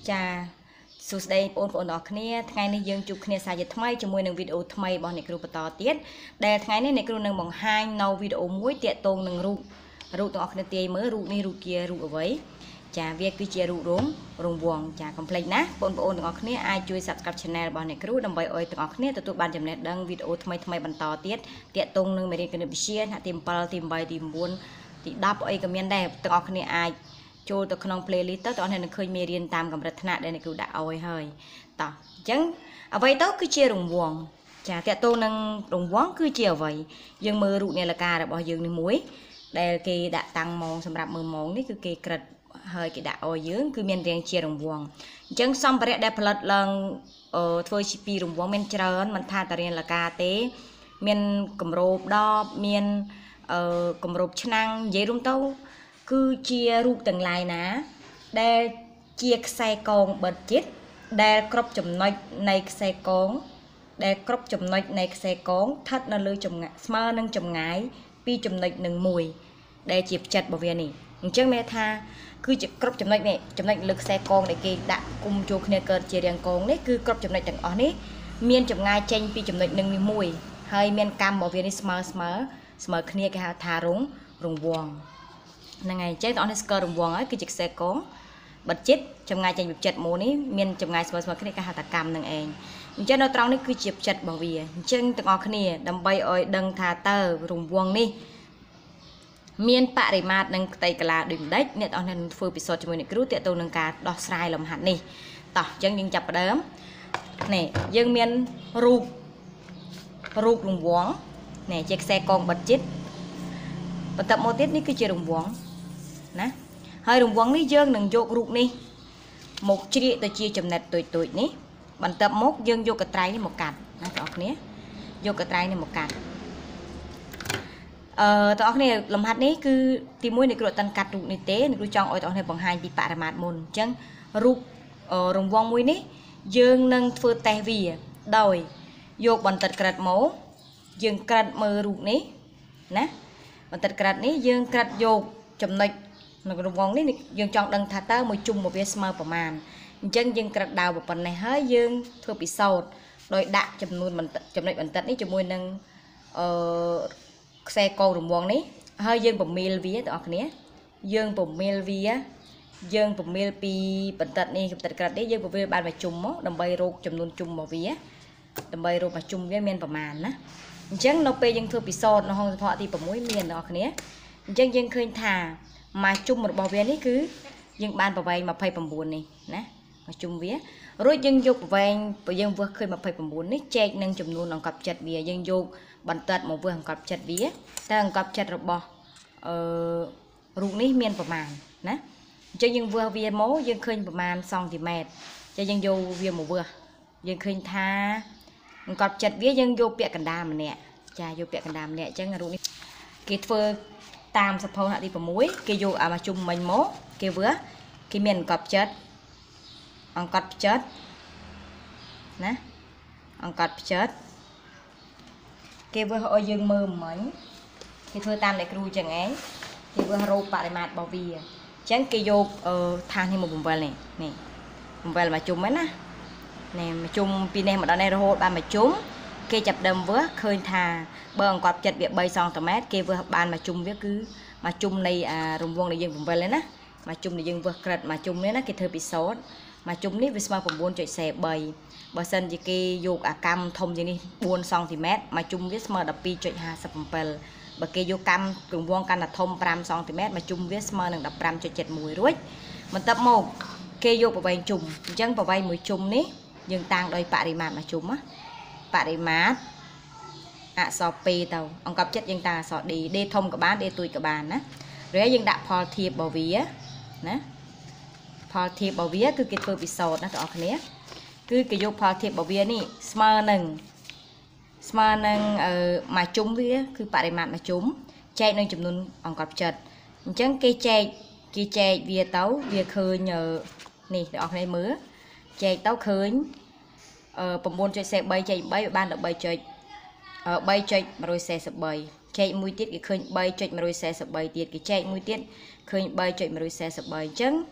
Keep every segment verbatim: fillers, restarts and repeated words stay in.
chaสุดได้ปนปนออกเนี่ยไงนี่ยังจุกเนี่ยสายจะทำไมจะมวยหนึ่งวิดีโอทำไมบอลในครูปต่อเตี้ยแต่ไงนี่ในครูหนึ่งมองให้เอาวิดีโอมวยเตี้ยตรงหนึ่งรูปรูปตัวออกเนี่ยเตี้ยเมื่อรูปนี่รูปเกียรูปเอาไว้จ่าเวียคือเจียรูปรุ้งรุ้งวงจ่าคอมเพล็กนะปนปนตัวออกเนี่ยไอช่วยสับกับชแนลบอลในครูดำใบอ้อยตัวออกเนี่ยตัวตัวบานจำเนตดังวิดีโอทำไมทำไมบรรต่อเตี้ยเตี้ยตรงหนึ่งไม่ได้กันบิเชียนหาทีมปลาทีมใบทีมบุญที่ดับไอ้กับเมียนได้ตัวออกเนี่ยไอโจตัวขนมเพลย์ลิสต์ตัวอันนี้เคยมีเรียนตามกับรัตนะได้ในครูด่าเอาไว้ให้ต่อจังเอาไว้ตัวคือเชียร์รุงวงจ่าแต่ตัวนึงรุงวงคือเชียร์ไว้ยังมือรูเนี่ยละกาแบบบอกยังในมุ้ยได้เกยด่าตังมองสำหรับมือมองนี่คือเกยกระเฮยเกยด่าเอาเยอะคือเมียนเรียงเชียร์รุงวงจังซ้ำไปได้ผลิตลังเอ่อถ้วยชิปีรุงวงเมียนเจริญมันพาแต่เรียนละกาเต้เมียนกำโรบดอบเมียนเอ่อกำโรบชนังเยรุ่งเต้าคือเชียรูปต่างลายนะได้เชียใส่กองเบิดจิตได้ครบจำนวนในใส่กองได้ครบจำนวนในใส่กองทัดนั่นเลยจำงะสมานั่งจำงายปีจำนวนหนึ่งมวยได้จีบจัดบริเวณนี้อย่างเช่นแม่ท่าคือจะครบจำนวนเนี่ยจำนวนลึกใส่กองในเกณฑ์ดักกุมโจคเนเกิดเจียงกองนี่คือครบจำนวนต่างอ๋อนี่เมียนจำงายเจนปีจำนวนหนึ่งมวยให้เมียนกรรมบริเวณนี้สมาสมาสมาเนียกหาทารุงรุงวงนั่งไงเจ้าตอนนี้สกอร์รวงấyคือจิกเซกงบัดจิตจำไงใจแบบจัดโมนี้มีนจำไงสมัยสมัยนี้ก็หาตกรรมนั่งเองเจ้าเราตรองนี่คือจีบจัดบ่าวเวียเจ้าต่างออกนี่ดำใบอ้อยดังทาเตอร์รวงวงนี่มีนปะริมาตนั่งไตกลาดื่มได้เนี่ยตอนนั้นฟื้นปิดโซจมูกนี่รู้เตะตัวนังการดอกสายลมหันนี่ต่อยังยังจับเดิมนี่ยังมีนรูปรูปรวงวงนี่จิกเซกงบัดจิตบรรทัดโมติสนี่คือเจริญวงนะให้รวงวงนี่ยื่นหนึ่งโยกรูปนี่một chiaตัวchiaจำเน็ตตุยตุยนี่บรรทัดมกยื่นโยกกระไตนี่mộtกัดนะตัวนี้โยกกระไตนี่mộtกัดเอ่อตัวนี้ลำหัดนี้คือทีมวยในกระตันกัดรูปนี่เต้ในกระจองอ้อยตัวนี้บังไฮปีปะระมาดมุนจังรูปเอ่อรวงวงมวยนี่ยื่นหนึ่งฟื้นแต่วีโดยโยกบรรทัดกระดหมูยื่นกระดมือรูปนี้นะมันตัดกระดนี้ยังกระดโยกจำนวนในกระวงนี้ยังจองดังทัตเตอร์มวยจุ่มมาเวสมาประมาณยังยังกระดาวแบบนี้เฮ้ยยังเธอปีโซดโดยดักจำนวนมันจำนวนมันตัดนี้จำนวนหนึ่งเอ่อเซโกกระวงนี้เฮ้ยยังผมมิลวีตัวนี้ยังผมมิลวียังผมมิลปีมันตัดนี้ตัดกระดนี้ยังผมมิลบานมาจุ่มมั้งดำใบโรคจำนวนจุ่มมาวีดำใบโรคมาจุ่มเวียนเมียนประมาณนะจังเราไปยังเธอปีโซดในห้องเฉพาะที่ผมไม่เมียนดอกนี้จังยังเคยถ่ามาจุ่มหมดบ่อเวียนี่คือยังบานประใบมาไพ่ประมูลนี่นะมาจุ่มเวียรู้ยังยกประใบไปยังเวอร์เคยมาไพ่ประมูลนี่แจกนั่งจำนวนของกับจัดเวียยังยกบรรทัดมาเวอร์ของกับจัดเวียแต่ของกับจัดระบอเอ่อรูนี้เมียนประมาณนะจังยังเวอร์เวียโมยังเคยประมาณสองสิบเมตรจะยังโยเวียมาเวอร์ยังเคยท่ากับจัดเวียยังโยเปียกันดามเนี่ยจ่าโยเปียกันดามเนี่ยจังรู้นี่เกิดเฟอร์ตามสะพานที่ผมมุ้ยเกโยอามาจุ่มมันโมเกเวอเกเมียนกับจัดอังกัดจัดนะอังกัดจัดเกเวอเอายังมือเหมือนเกเฟอร์ตามในครูจังไงเกเวอรูปปริมาตรบาวีจังเกโยเอ่อทางที่มาบุ๋มเวลนี่นี่บุ๋มเวลมาจุ่มไหมนะnày mà chung pin này mà đó này rồi bạn mà chúng cây chập đầm vớ khơi thà bờ quạt chật việc bay xong tầm mét cây vừa bạn mà chung với cứ mà chung này à rùng vuông này dừng vùng về lên á mà chung này dừng vừa cật mà chung đấy nó cây thơ bị sốt mà chung ní với smart phòng buôn chạy xe bay bờ sân chỉ cây dục à cam thông gì đi buôn xong thì mét mà chung với smart đập pi chạy hà sập bờ bờ cây dục cam rùng vuông căn là thông pram xong thì mét mà chung với smart đừng đập pram cho chật mùi ruồi mình tập một cây dục vào bay chung chân vào bay mùi chung níยังต่างโดยปริมาตรมาจุ่มอะปริมาตรอะสอบปีเตาองกับจัดยังตาสอดดีเดทมกับบ้านเดตุยกับบ้านนะหรือยังดับพอเทียบบวีนะพอเทียบบวีคือกิจเปิดปิโซดนะต่อคนนี้คือกิจยกพอเทียบบวีนี่สมาร์หนึ่งสมาร์หนึ่งเอ่อมาจุ่มวีคือปริมาตรมาจุ่มใจหนึ่งจำนวนองกับจัดจังกีใจกีใจวีเต้าวีเคยเนอนี่ต่อคนนี้มือใจเต้าเคยเอ่อประมวลใจเสพใบใจใบบ้านดอกใบใจเอ่อใบใจมาโรยเสพใบใจมุ้ยติดกี่เคยใบใจมาโรยเสพใบติดกี่ใจมุ้ยติดเคยใบใจมาโรยเสพใบจัง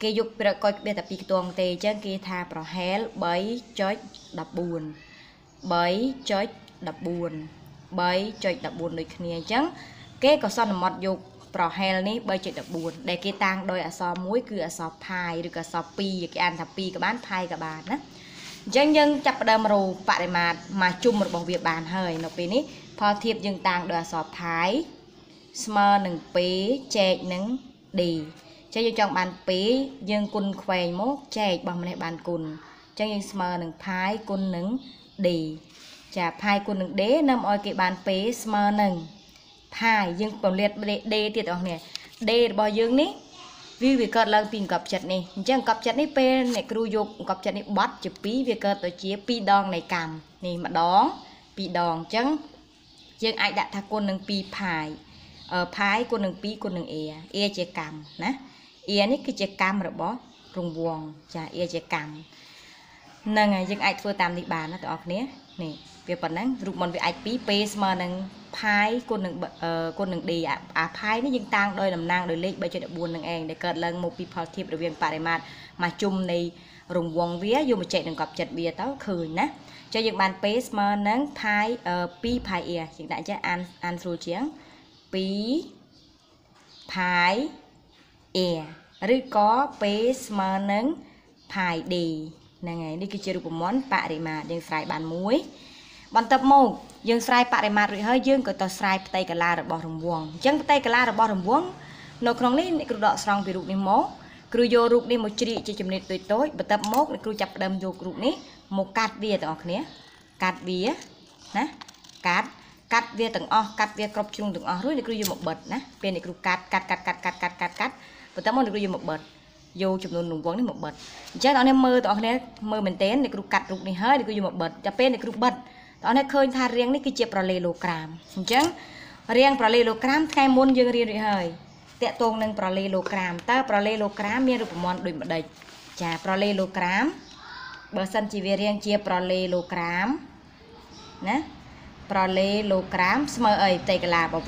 គេយកប្រកយវាតែពីខ្ទងទេអញ្ចឹងគេថាប្រហែល 3.14 3.14 3.14 ដូចគ្នាអញ្ចឹងគេក៏សន្មតយកប្រហែលនេះ 3.14 ដែលគេតាំងដោយអក្សរមួយគឺអក្សរផាយឬក៏អក្សរ2គេអានថា2ក៏បានផាយក៏បានណាអញ្ចឹងយើងចាប់ផ្ដើមរកបរិមាត្រមកជុំរបស់វាបានហើយនៅពេលនេះផលធៀបយើងតាំងដោយអក្សរផាយស្មើនឹង 2 ចែកនឹង D អញ្ចឹងយើងចង់បាន 2 យើងគុណខ្វែងមកចែករបស់ម្នេះបានគុណអញ្ចឹងយើងស្មើនឹងផាយគុណនឹង D ចាផាយគុណនឹង D នាំឲ្យគេបាន 2 ស្មើនឹងផាយយើងពន្លាត D ទៀតបងប្អូន D របស់យើងនេះវាវាកើតឡើងពីអង្កត់ចិត្តនេះអញ្ចឹងអង្កត់ចិត្តនេះពេលអ្នកគ្រូយកអង្កត់ចិត្តនេះបត់ជា2វាកើតទៅជា2ដងនៃកម្មនេះម្ដង2ដងអញ្ចឹងយើងអាចដាក់ថាគុណនឹង2ផាយអឺផាយគុណនឹង2គុណនឹង A A ជាកម្មណា A នេះគឺជាកម្មរបស់រង្វង់ចា A ជាកម្មហ្នឹងហើយយើងអាចធ្វើតាមនេះបានណាបងប្អូននេះវាប៉ុណ្ណឹងរូបមន្តវាអាច2 P ស្មើនឹងផាយគុណនឹងគុណនឹង D អាផាយនេះយើងតាំងដោយតំណាងដោយលេខ 3.14 នឹងឯងដែលកើតឡើងមកពីផលធៀបរវាងបរិមាត្រមកជុំនៃរង្វង់វាយកមកចែកនឹងកប់ចិត្តវាទៅឃើញណាចុះយើងបាន P ស្មើនឹងផាយ2ផាយ A យើងដាក់ចេះអានអានស្រួលជាង2ផាយ A ឬក៏ P ស្មើនឹងផាយ D ហ្នឹងហើយនេះគឺជារូបមន្តបរិមាត្រយើងស្រាយបានមួយបន្ទាប់មកយើងស្រាយបរិមាត្ររួចហើយយើងក៏ទៅស្រាយផ្ទៃកាឡារបស់រង្វង់អញ្ចឹងផ្ទៃកាឡារបស់រង្វង់នៅក្នុងនេះអ្នកគ្រូដកស្រង់ពីរូបនេះមកគ្រូយករូបនេះមកជ្រៀកជាចំណិតតូចតូចបន្ទាប់មកអ្នកគ្រូចាប់ផ្ដើមយករូបនេះមកកាត់វាទាំងអស់គ្នាកាត់វាណាកាត់កាត់វាទាំងអស់កាត់វាគ្រប់ជ្រុងទាំងអស់រួចអ្នកគ្រូយកមកបិទណាពេលអ្នកគ្រូកាត់កាត់កាត់កាត់កាត់កាត់កាត់កាត់បន្ទាប់មកអ្នកគ្រូយកមកបិទយកចំនួនរង្វង់នេះមកបិទអញ្ចឹងអ្នកនេះមើលទាំងអស់គ្នាមើលមែនតើអ្នកគ្រូកាត់រូបនេះហើយអ្នកគ្រូយកមកបិទតែពេលអ្នកគ្រូបិទតើអ្នកឃើញថារាងនេះគឺជាប្រលេឡូក្រាមអញ្ចឹងរាងប្រលេឡូក្រាមថ្ងៃមុនយើងរៀនរួចហើយតាក់ទងនឹងប្រលេឡូក្រាមតើប្រលេឡូក្រាមមានរូបមន្តដូចម្ដេចចាប្រលេឡូក្រាមបើសិនជាវារាងជាប្រលេឡូក្រាមណាប្រលេឡូក្រាមស្មើអីផ្ទៃកាឡារបស់វា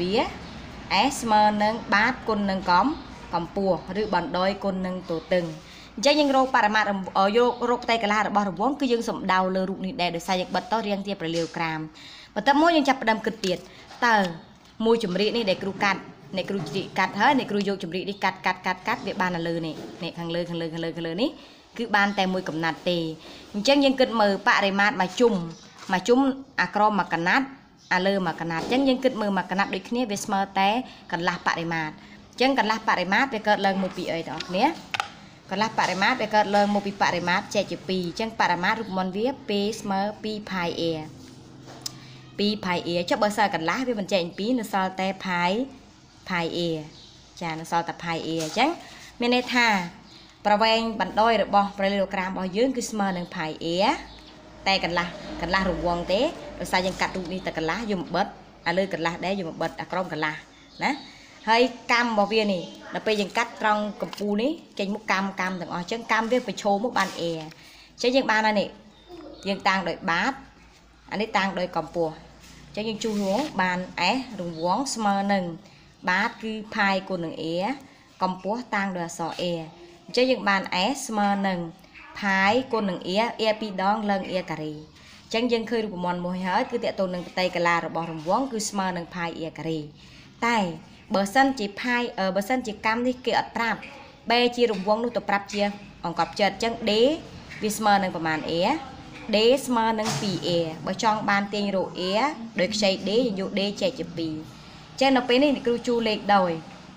S ស្មើនឹងបាតគុណនឹងកំកម្ពស់ឬបណ្ដោយគុណនឹងទទឹងអញ្ចឹងយើងរកបរិមាត្រយករកផ្ទៃកាឡារបស់រង្វង់គឺយើងសំដៅលើរូបនេះដែរដោយសារយើងបិទទៅរាងជាប្រលេឡូក្រាមបន្ទាប់មកយើងចាប់ផ្ដើមគិតទៀតតើមួយចម្រៀកនេះដែលគ្រូកាត់អ្នកគ្រូជ្រៀកកាត់ហើយអ្នកគ្រូយកចម្រៀកនេះកាត់កាត់កាត់កាត់វាបាននៅលើនេះនេះខាងលើខាងលើខាងលើខាងលើនេះគឺបានតែមួយកំណាត់ទេអញ្ចឹងយើងគិតមើលបរិមាត្រមកជុំមកជុំអាក្រមមកកណាត់អាលើមកកណាត់អញ្ចឹងយើងគិតមើលមកកណាត់ដូចគ្នាវាស្មើតែកន្លះបរិមាត្រអញ្ចឹងកន្លះបរិមាត្រវាកើតឡើងមកពីអីបងប្អូនកន្លះបរិមាត្រវាកើតឡើងមកពីបរិមាត្រចែកជា2អញ្ចឹងបរិមាត្ររូបមន្តវា P ស្មើ2ផាយ A 2ផាយ A ចុះបើសើកន្លះវាបញ្ចែកពី2នៅសល់តែផាយផាយ A ចានៅសល់តែផាយ A អញ្ចឹងមានន័យថាប្រវែងបណ្ដោយរបស់ប្រលេឡូក្រាមរបស់យើងគឺស្មើនឹងផាយ A តែកន្លះកន្លះរង្វង់ទេដោយសារយើងកាត់រូបនេះតែកន្លះយកមកបិទអាលើកន្លះដែរយកមកបិទអាក្រោមកន្លះណាហើយកម្មរបស់វានេះដល់ពេលយើងកាត់ត្រង់កម្ពូលនេះចេញមុខកម្មកម្មទាំងអស់អញ្ចឹងកម្មវាប្រឈមមកបាន A អញ្ចឹងយើងបានហើយនេះយើងតាំងដោយបាតអានេះតាំងដោយកម្ពស់អញ្ចឹងយើងជួសរងបាន S រង្វង់ស្មើនឹងបាតគឺផាយគុណនឹង A កម្ពស់តាំងដោយអក្សរ A អញ្ចឹងយើងបាន S ស្មើនឹងផាយគុណនឹង A A ពីរដងឡើង A ការ៉េអញ្ចឹងយើងឃើញរូបមន្តមួយហើយគឺតកតូននឹងផ្ទៃកាឡារបស់រង្វង់គឺស្មើនឹងផាយ A ការ៉េតែបើសិនជាផាយបើសិនជាកម្មនេះគេអត់ប្រាប់បែជារង្វង់នោះទៅប្រាប់ជាអង្កត់ចិត្តអញ្ចឹង D វាស្មើនឹងប្រមាណ A D ស្មើនឹង 2A បើចង់បានទាញរក A ដោយខ្ចី D យើងយក D ចែកជា2អញ្ចឹងនៅពេលនេះគ្រូជួលេខដោយ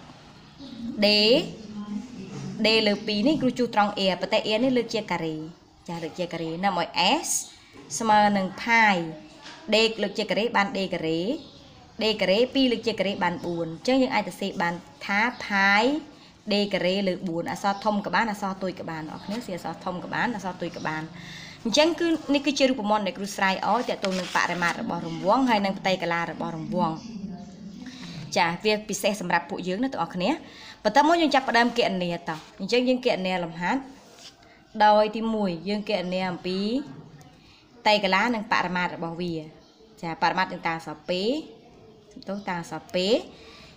D D លើ2នេះគ្រូជួត្រង់ A ប៉ុន្តែ A នេះលើកជាការ៉េចាលើកជាការ៉េនាំឲ្យ S ស្មើនឹងផាយ D លើកជាការ៉េបាន D ការ៉េD ការ៉េ2លើកជាការ៉េបាន4អញ្ចឹងយើងអាចទៅសេបានថាផាយ D ការ៉េលើ4អក្សរធំក៏បានអក្សរតូចក៏បានអ្នកគ្នាសៀអក្សរធំក៏បានអក្សរតូចក៏បានអញ្ចឹងគឺនេះគឺជារូបមន្តដែលគ្រូស្រាយអោយតកតូននឹងបរិមាត្ររបស់រង្វង់ហើយនឹងផ្ទៃកាឡារបស់រង្វង់ចាវាពិសេសសម្រាប់ពួកយើងណាបងប្អូនគ្នាបន្ទាប់មកយើងចាប់ផ្ដើមគណនាតោះអញ្ចឹងយើងគណនាលំហាត់ដោយទី1យើងគណនាអំពីផ្ទៃកាឡានិងបរិមាត្ររបស់វាចាបរិមាត្រនឹងតាអក្សរ P ទោះតាអក្សរ P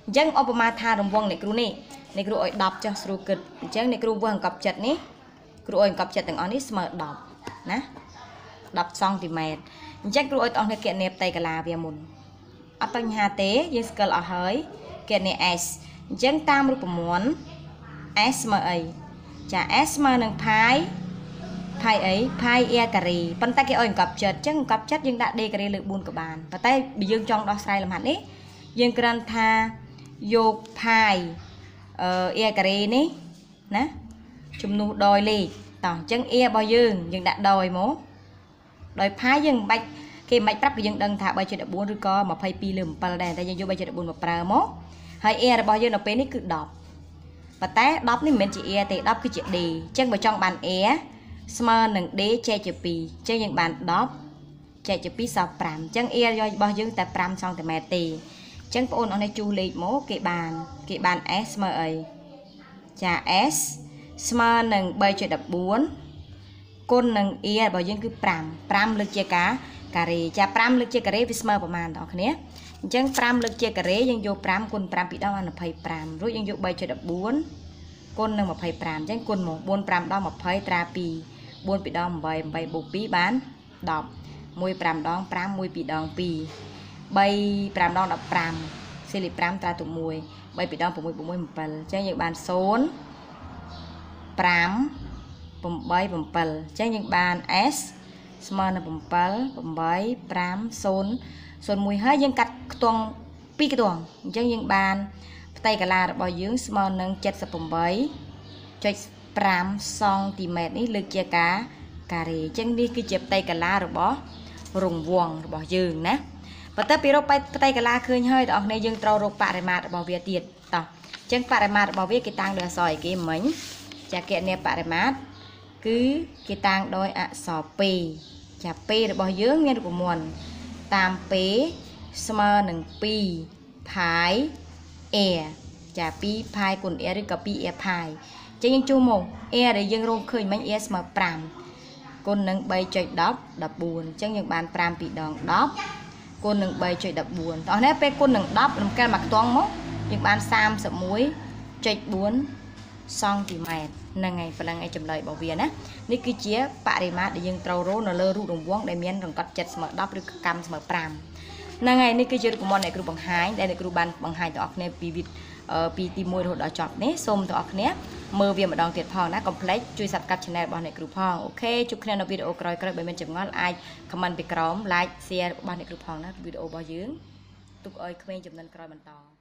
ចឹងឧបមាថារង្វង់នៃគ្រូនេះនៃគ្រូឲ្យ10ចុះស្រួលគិតអញ្ចឹងនៃគ្រូវាស់អង្កត់ចិត្តនេះគ្រូឲ្យអង្កត់ចិត្តទាំងអស់នេះស្មើ10ណា10សង់ទីម៉ែត្រអញ្ចឹងគ្រូឲ្យបងប្អូនគណនាផ្ទៃកាឡាវាមុនអត់បញ្ហាទេយើងស្គាល់អស់ហើយគណនា s អញ្ចឹងតាមរូបមន្ត s ស្មើអីចា s ស្មើនឹង pi pi អី pi a ការ៉េប៉ុន្តែគេឲ្យអង្កត់ចិត្តអញ្ចឹងអង្កត់ចិត្តយើងដាក់ d ការ៉េលើ4ក៏បានប៉ុន្តែបើយើងចង់ដោះស្រាយលំហាត់នេះយើងគ្រាន់ថាយក pi អឺ a ការ៉េនេះណាជំនួសដោយលេខតោះអញ្ចឹង a របស់យើងយើងដាក់ដោយមកដោយ pi យើងមិនបាច់គេមិនបាច់ប្រាប់គឺយើងដឹងថា 3.14 ឬក៏ 22 លើ 7 ដែរតែយើងយក 3.14 មកប្រើមកហើយ a របស់យើងនៅពេលនេះគឺ10ប៉ុន្តែ10នេះមិនមែនជា a ទេ10គឺជា d អញ្ចឹងបើចង់បាន a ស្មើនឹង d ចែកជា2អញ្ចឹងយើងបាន10ចែកជា2សល់5អញ្ចឹង a របស់យើងតែ5សង់ទីម៉ែត្រទេអញ្ចឹងបងប្អូនអរនេះជួសលេខមកគេបានគេបាន s ស្មើអីចា s ស្មើនឹង 3.14 គុណនឹង a របស់យើងគឺ5 5លើកជាការការ៉េចា5លើកជាការ៉េវាស្មើប្រមាណបងប្អូនអញ្ចឹង5លើកជាការ៉េយើងយក5គុណ5ពីរដងបាន25រួចយើងយក 3.14 គុណនឹង25អញ្ចឹងគុណមក4 5ដង20ត្រា2 4ពីរដង8 8បូក2បាន10 1 5ដង5 1 2ដង2 3 5ដង15សេលី5ត្រាទៅ1 3ពីរដង6 6 7អញ្ចឹងយើងបាន0 5 8 7អញ្ចឹងយើងបាន s ស្មើនឹង7 8 5 0 0 1ហើយយើងកាត់ខ្ទង់2ខ្ទង់អញ្ចឹងយើងបានផ្ទៃកាឡារបស់យើងស្មើនឹង 78.5 សង់ទីម៉ែត្រនេះលើកជាការការ៉េអញ្ចឹងនេះគឺជាផ្ទៃកាឡារបស់រង្វង់របស់យើងណាបន្ទាប់ពីរកផ្ទៃកាឡាឃើញហើយបងប្អូនយើងត្រូវរកបរិមាត្ររបស់វាទៀតតោះអញ្ចឹងបរិមាត្ររបស់វាគេតាំងដោយអក្សរអីគេមិញចាគណនាបរិមាត្រគឺគេតាំងដោយអក្សរ p ចា p របស់យើងមានរូបមន្តតាម p ស្មើនឹង2 pi a ចា2 pi គុណ a ឬក៏2 a pi ចឹងយើងជួសមក a ដែលយើងរកឃើញមិញ a ស្មើ5គុណនឹង 3.10 14ចឹងយើងបាន5ពីរដង10គុណនឹង 3.14 តោះនេះពេលគុណនឹង10រំកិលមកខ្ទង់មកយើងបាន 31.4 សង់ទីម៉ែត្រហ្នឹងហើយប៉ុណ្ណឹងឯចម្លើយរបស់វាណានេះគឺជាបរិមាត្រដែលយើងត្រូវរកនៅលើរូបរង្វង់ដែលមានរង្កត់ចិត្តស្មើ10ឬកម្មស្មើ5ហ្នឹងហើយនេះគឺជារូបមន្តដែលគ្រូបង្ហាញដែលគ្រូបានបង្ហាញដល់អ្នកគ្នាពីវីដេអូពីទី1រហូតដល់ចប់នេះសូមដល់អ្នកគ្នាមើលវាម្ដងទៀតផងណាកុំភ្លេចជួយ Subscribe Channel របស់អ្នកគ្រូផងអូខេជួបគ្នានៅវីដេអូក្រោយៗបើមានចម្ងល់អាច comment ពីក្រោម like share របស់អ្នកគ្រូផងណាវីដេអូរបស់យើងទុកឲ្យក្មេងចំនួនក្រោយបន្ត